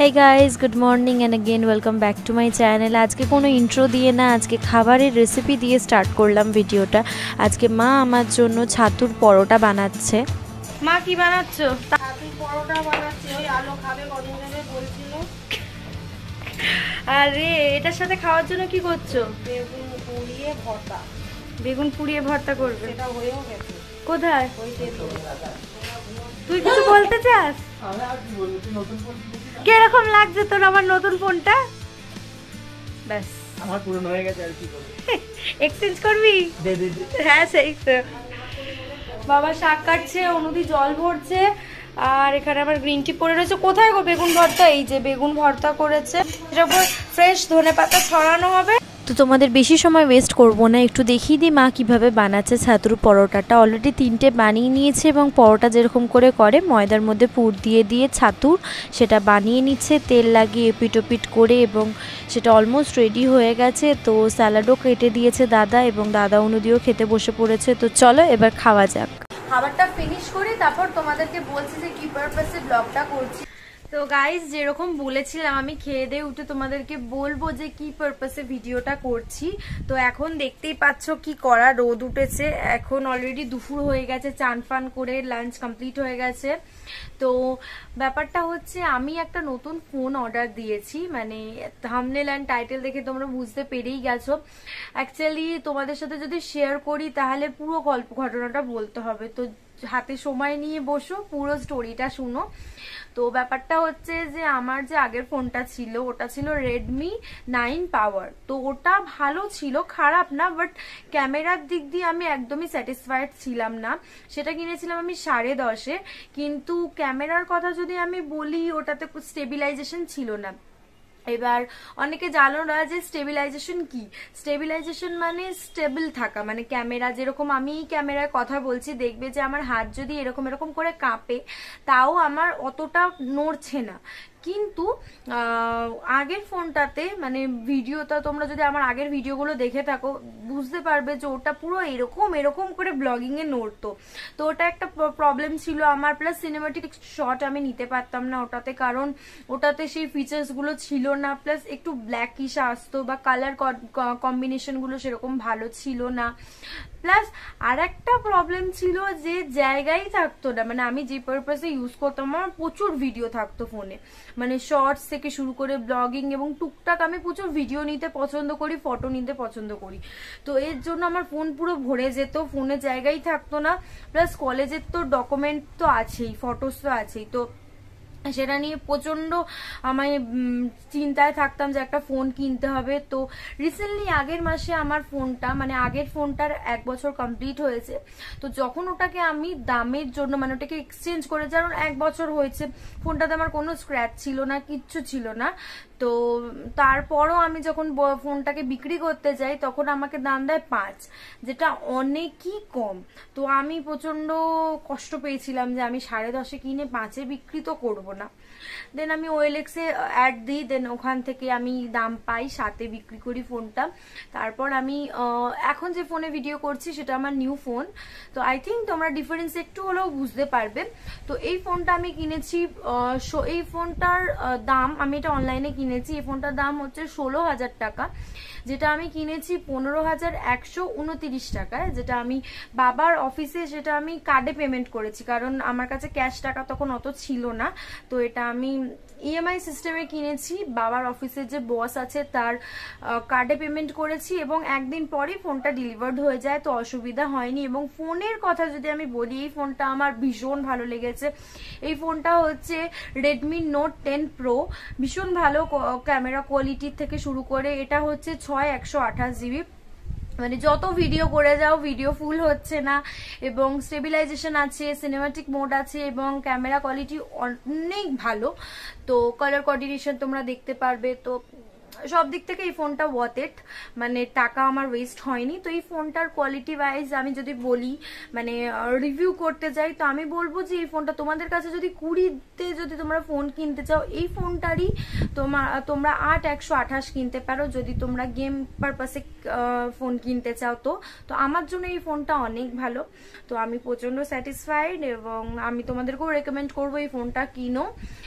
Hey guys, good morning and again welcome back to my channel. আজকে কোনো intro দিয়ে না, আজকে খাবারের রেসিপি দিয়ে স্টার্ট করলাম ভিডিওটা। আজকে মা আমার জন্য ছাতুর পরোটা বানাচ্ছে। মা কি বানাচ্ছো? ছাতুর পরোটা বানাচ্ছি। ওই আলো খাবে কদিন ধরে বলছিল। আরে এটার সাথে খাওয়ার জন্য কি করছো? বেগুন পুড়িয়ে ভর্তা। বেগুন পুড়িয়ে ভর্তা করবে? সেটা হয়েও গেছে। কোথায়? ওই তেল। তুই কিছু বলতে চাস? আমি আর কি বলবো, তুই নতুন ফোন কিরকম লাগছে তোর আমার নতুন ফোনটা? ব্যাস আমার পুরনো হয়ে গেছে, আর কি করব? এক্সচেঞ্জ করবি? দে দে। হ্যাঁ সেই তো। বাবা শাক কাটছে, অনুদি জল ভরছে, আর এখানে আমার গ্রিন টি পড়ে রয়েছে। কোথায় গো বেগুন ভর্তা? এই যে বেগুন ভর্তা করেছে, এটার উপর ফ্রেশ ধনেপাতা ছড়ানো হবে। তো তোমাদের বেশি সময় ওয়েস্ট করব না, একটু দেখিয়ে দিই মা কীভাবে বানাচ্ছে ছাতুর পরোটাটা। অলরেডি 3টে বানিয়ে নিয়েছে এবং পরোটা যেরকম করে ময়দার মধ্যে পুর দিয়ে দিয়ে ছাতুর সেটা বানিয়ে নিচ্ছে, তেল লাগিয়ে এপিটোপিট করে, এবং সেটা অলমোস্ট রেডি হয়ে গেছে। তো স্যালাডও কেটে দিয়েছে দাদা, এবং দাদা অনুদিও খেতে বসে পড়েছে। তো চলো এবার খাওয়া যাক। খাবারটা ফিনিশ করি, তারপর তোমাদেরকে বলছি যে কি পারপাসে ব্লগটা করছি। তো গাইজ, যেরকম বলেছিলাম আমি খেয়ে দিয়ে উঠে তোমাদেরকে বলবো যে কি পারপাসে ভিডিওটা করছি। তো এখন দেখতেই পাচ্ছ কি করা, রোদ উঠেছে, এখন অলরেডি দুপুর হয়ে গেছে, চান ফান করে লাঞ্চ কমপ্লিট হয়ে গেছে। তো ব্যাপারটা হচ্ছে আমি একটা নতুন ফোন অর্ডার দিয়েছি, মানে থাম্বনেল অ্যান্ড টাইটেল দেখে তোমরা বুঝতে পেরেই গেছো। অ্যাকচুয়ালি তোমাদের সাথে যদি শেয়ার করি তাহলে পুরো গল্প ঘটনাটা বলতে হবে, তো হাতে সময় নিয়ে বসো, পুরো স্টোরিটা শুনো। তো ব্যাপারটা হচ্ছে যে আমার যে আগের ফোনটা ছিল ওটা ছিল Redmi 9 পাওয়ার। তো ওটা ভালো ছিল, খারাপ না, বাট ক্যামেরার দিক দিয়ে আমি একদমই স্যাটিসফাইড ছিলাম না। সেটা কিনেছিলাম আমি 10.5-এ, কিন্তু ক্যামেরার কথা যদি আমি বলি ওটাতে স্টেবিলাইজেশন ছিল না। এবার অনেকে জানো না যে স্টেবিলাইজেশন কি। স্টেবিলাইজেশন মানে স্টেবল থাকা, মানে ক্যামেরা যেরকম আমি ক্যামেরার কথা বলছি, দেখবে যে আমার হাত যদি এরকম এরকম করে কাঁপে তাও আমার অতটা নড়ছে না। কিন্তু আগের ফোনটাতে, মানে ভিডিওটা তোমরা যদি আমার আগের ভিডিওগুলো দেখে থাকো বুঝতে পারবে যে ওটা পুরো এরকম এরকম করে ব্লগিং এ নড়তো। তো ওটা একটা প্রবলেম ছিল আমার। প্লাস সিনেমাটিক শট আমি নিতে পারতাম না ওটাতে, কারণ ওটাতে সেই ফিচার্স গুলো ছিল না। প্লাস একটু ব্ল্যাকিশ আসতো, বা কালার কম্বিনেশন গুলো সেরকম ভালো ছিল না। প্লাস আর একটা প্রবলেম ছিল যে জায়গায় থাকতো না, মানে আমি যে পারপাসে ইউজ করতাম আমার প্রচুর ভিডিও থাকতো ফোনে, মানে শর্টস থেকে শুরু করে ব্লগিং, এবং টুকটাক আমি প্রচুর ভিডিও নিতে পছন্দ করি, ফটো নিতে পছন্দ করি। তো এর জন্য আমার ফোন পুরো ভরে যেত, ফোনে জায়গাই থাকতো না। প্লাস কলেজের তো ডকুমেন্ট তো আছেই, ফটোস তো আছেই, তো সেটা নিয়ে প্রচন্ড আমি চিন্তায় থাকতাম যে একটা ফোন কিনতে হবে। তো রিসেন্টলি আগের মাসে আমার ফোনটা, মানে আগের ফোনটার 1 বছর কমপ্লিট হয়েছে। তো যখন ওটাকে আমি দামের জন্য, মানে ওটাকে এক্সচেঞ্জ করে, কারণ 1 বছর হয়েছে, ফোনটাতে আমার কোনো স্ক্র্যাচ ছিল না, কিচ্ছু ছিল না। তো তারপরও আমি যখন ফোনটাকে বিক্রি করতে যাই তখন আমাকে দাম দেয় 5, যেটা অনেকই কম। তো আমি প্রচন্ড কষ্ট পেয়েছিলাম যে আমি 10.5-এ কিনে 5-এ বিক্রি তো করবো না। দেন আমি OLX-এ অ্যাড দিই, দেন ওখান থেকে আমি দাম পাই, 7-এ বিক্রি করি ফোনটা। তারপর আমি এখন যে ফোনে ভিডিও করছি সেটা আমার নিউ ফোন। তো আই থিঙ্ক তোমরা ডিফারেন্স একটু হলেও বুঝতে পারবে। তো এই ফোনটা আমি কিনেছি, এই ফোনটার দাম, আমি এটা অনলাইনে কিনেছি, এই ফোনটার দাম হচ্ছে 16,000 টাকা, যেটা আমি কিনেছি 15,129 টাকায়, যেটা আমি বাবার অফিসে, সেটা আমি কার্ডে পেমেন্ট করেছি, কারণ আমার কাছে ক্যাশ টাকা তখন অত ছিল না। তো এটা আমি EMI সিস্টেমে কিনেছি, বাবার অফিসের যে বস আছে তার কার্ডে পেমেন্ট করেছি, এবং একদিন পরেই ফোনটা ডেলিভার্ড হয়ে যায়, তো অসুবিধা হয়নি। এবং ফোনের কথা যদি আমি বলি, এই ফোনটা আমার ভীষণ ভালো লেগেছে। এই ফোনটা হচ্ছে Redmi Note 10 Pro, ভীষণ ভালো ক্যামেরা কোয়ালিটির থেকে শুরু করে, এটা হচ্ছে 6/128 GB, মানে যত ভিডিও করে যাও ভিডিও ফুল হচ্ছে না, এবং স্টেবিলাইজেশন আছে, সিনেমাটিক মোড আছে, এবং ক্যামেরা কোয়ালিটি অনেক ভালো। তো কালার কোঅর্ডিনেশন তোমরা দেখতে পারবে। তো সব দিক থেকে এই ফোনটা ওয়ার্থ ইট, মানে টাকা আমার ওয়েস্ট হয়নি। তো এই ফোনটার কোয়ালিটি ওয়াইজ আমি যদি বলি, মানে রিভিউ করতে যাই, তো আমি বলবো যে এই ফোনটা তোমাদের কাছে যদি 20-তে যদি তোমরা ফোন কিনতে চাও, এই ফোনটারই তোমরা 8/128 কিনতে পারো যদি তোমরা গেম পারপাসে ফোন কিনতে চাও। তো আমার জন্য এই ফোনটা অনেক ভালো, তো আমি প্রচন্ড স্যাটিসফাইড, এবং আমি তোমাদেরকেও রেকমেন্ড করবো এই ফোনটা কিনো।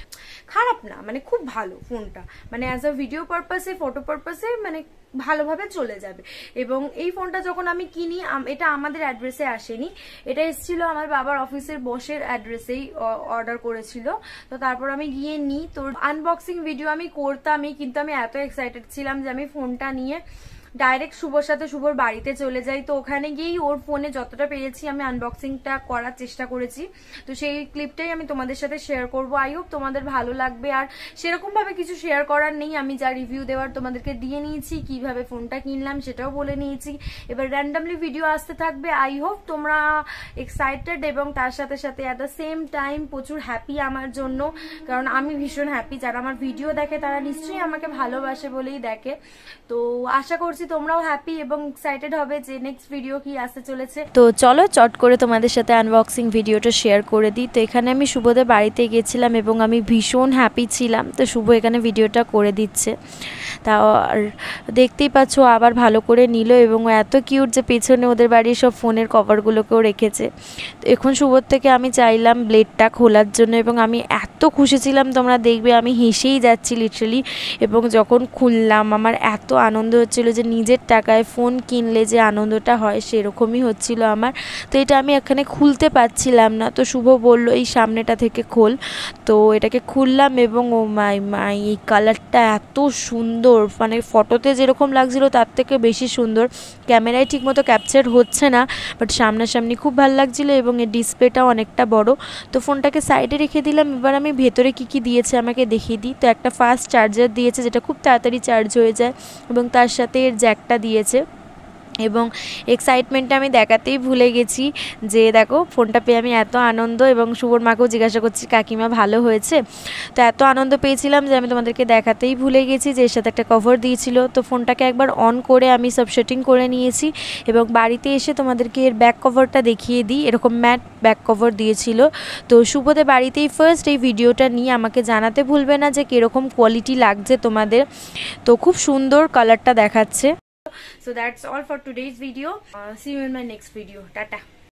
খারাপ না, মানে খুব ভালো ফোনটা, মানে অ্যাজ আ ভিডিও পারপাসে, ফটো পারপাসে মানে ভালোভাবে চলে যাবে। এবং এই ফোনটা যখন আমি কিনি, এটা আমাদের অ্যাড্রেসে আসেনি, এটা এসেছিল আমার বাবার অফিসের বসের অ্যাড্রেসেই অর্ডার করেছিল। তো তারপর আমি গিয়ে নিই, তো আনবক্সিং ভিডিও আমি করতামই, কিন্তু আমি এত এক্সাইটেড ছিলাম যে আমি ফোনটা নিয়ে ডাইরেক্ট শুভর সাথে শুভর বাড়িতে চলে যাই। তো ওখানে গিয়েই ওর ফোনে যতটা পেরেছি আমি আনবক্সিংটা করার চেষ্টা করেছি। তো সেই ক্লিপটাই আমি তোমাদের সাথে শেয়ার করব। আই হোপ তোমাদের ভালো লাগবে। আর সেরকম ভাবে কিছু শেয়ার করার নেই, আমি যা রিভিউ দেওয়ার তোমাদেরকে দিয়ে নিয়েছি, কিভাবে ফোনটা কিনলাম সেটাও বলে নিয়েছি। এবার র্যান্ডামলি ভিডিও আসতে থাকবে। আই হোপ তোমরা এক্সাইটেড এবং তার সাথে সাথে অ্যাট দ্য সেম টাইম প্রচুর হ্যাপি আমার জন্য, কারণ আমি ভীষণ হ্যাপি। যারা আমার ভিডিও দেখে তারা নিশ্চয়ই আমাকে ভালোবাসে বলেই দেখে। তো আশা করছি তোমরাও হ্যাপি এবং এক্সাইটেড হবে যে নেক্সট ভিডিও কি আসতে চলেছে। তো চলো চট করে তোমাদের সাথে আনবক্সিং ভিডিওটা শেয়ার করে দিই। তো এখানে আমি শুভদের বাড়িতে গেছিলাম এবং আমি ভীষণ হ্যাপি ছিলাম। তো শুভ এখানে ভিডিওটা করে দিচ্ছে, তা আর দেখতেই পাচ্ছ আবার ভালো করে নিল এবং এত কিউট যে পেছনে ওদের বাড়ির সব ফোনের কভারগুলোকেও রেখেছে। তো এখন শুভর থেকে আমি চাইলাম ব্লেডটা খোলার জন্য এবং আমি এত খুশি ছিলাম, তোমরা দেখবে আমি হেসেই যাচ্ছি লিটারালি। এবং যখন খুললাম আমার এত আনন্দ হচ্ছিল যে নিজের টাকায় ফোন কিনলে যে আনন্দটা হয় সেরকমই হচ্ছিল আমার। তো এটা আমি এখানে খুলতে পারছিলাম না, তো শুভ বলল এই সামনেটা থেকে খোল। তো এটাকে খুললাম এবং ও মাই মাই এই কালারটা এত সুন্দর, মানে ফটোতে যেরকম লাগছিল তার থেকে বেশি সুন্দর। ক্যামেরায় ঠিকমতো ক্যাপচার হচ্ছে না, বাট সামনাসামনি খুব ভালো লাগছিলো এবং এর ডিসপ্লেটাও অনেকটা বড়। তো ফোনটাকে সাইডে রেখে দিলাম। এবার আমি ভেতরে কি দিয়েছে আমাকে দেখিয়ে দিই। তো একটা ফাস্ট চার্জার দিয়েছে যেটা খুব তাড়াতাড়ি চার্জ হয়ে যায় এবং তার সাথে এর জ্যাকটা দিয়েছে। এবং এক্সাইটমেন্টটা আমি দেখাতেই ভুলে গেছি যে দেখো ফোনটা পেয়ে আমি এত আনন্দ, এবং শুভর মাকেও জিজ্ঞাসা করছি কাকিমা ভালো হয়েছে। তো এত আনন্দ পেয়েছিলাম যে আমি তোমাদেরকে দেখাতেই ভুলে গেছি যে এর সাথে একটা কভার দিয়েছিল। তো ফোনটাকে একবার অন করে আমি সব সেটিং করে নিয়েছি এবং বাড়িতে এসে তোমাদেরকে এর ব্যাক কভারটা দেখিয়ে দিই। এরকম ম্যাট ব্যাক কভার দিয়েছিল। তো শুভদের বাড়িতেই ফার্স্ট এই ভিডিওটা নিয়ে আমাকে জানাতে ভুলবে না যে কীরকম কোয়ালিটি লাগছে তোমাদের। তো খুব সুন্দর কালারটা দেখাচ্ছে। So that's all for today's video. See you in my next video. Tata.